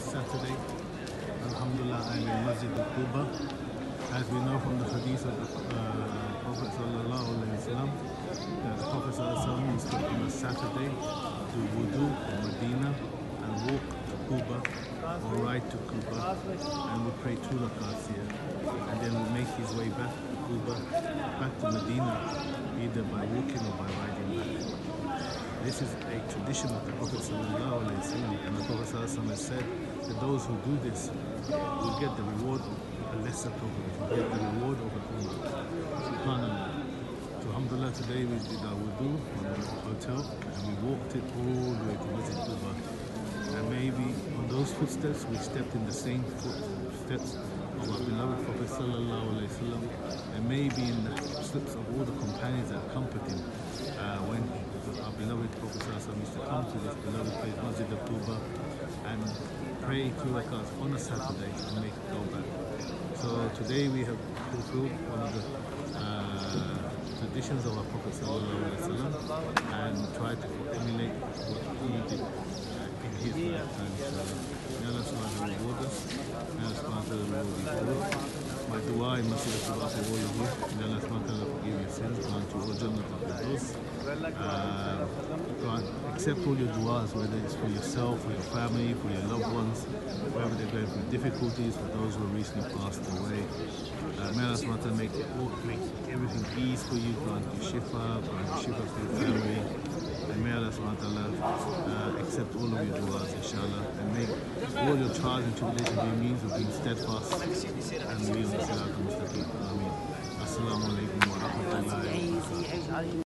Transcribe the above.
Saturday. Alhamdulillah, I'm in Masjid al-Quba. As we know from the hadith of the Prophet sallallahu alaihi wasallam, that the Prophet sallallahu alaihi wasallam used to on a Saturday do wudu in Medina and walk to Quba or ride to Quba, and we pray 2 rakats here, and then we make his way back to Quba, back to Medina, either by walking or by riding back. This is a tradition of the Prophet sallallahu alaihi wasallam, and the Prophet sallallahu alaihi wasallam has said that those who do this will get the reward of a lesser pilgrimage, will get the reward of an Umrah. SubhanAllah. So alhamdulillah, today we did our wudu on the hotel, and we walked it all the way to Masjid Quba. And maybe on those footsteps we stepped in the same footsteps of our beloved Prophet sallallahu alaihi wasallam, and maybe in the footsteps of all the companions that accompanied him when our beloved Prophet sallallahu alaihi wasallam used to come to this beloved place, Masjid al-Quba, and pray 2 rakats on a Saturday and make it go back. So today we have fulfilled one of the traditions of our Prophet sallallahu alaihi wasallam and try to emulate what he did in his lifetime. May Allah subhanahu wa ta'ala reward us. May Allah subhanahu wa ta'ala reward you all. My dua in Masjid al-Quba for all of you. May Allah subhanahu wa ta'ala forgive your sins, grant you all Jannah al-Firdaus. Accept all your duas, whether it's for yourself, for your family, for your loved ones, wherever they're going through difficulties, for those who have recently passed away. May Allah subhanahu wa ta'ala make everything ease for you, grant you shifa, for your family. And may Allah subhanahu wa ta'ala accept all of your duas, inshallah, and make all your trials and tribulations be means of being steadfast and be on the Sirat al-Mustaqim. Ameen. Assalamu alaikum wa rahmatullahi wa barakatuh.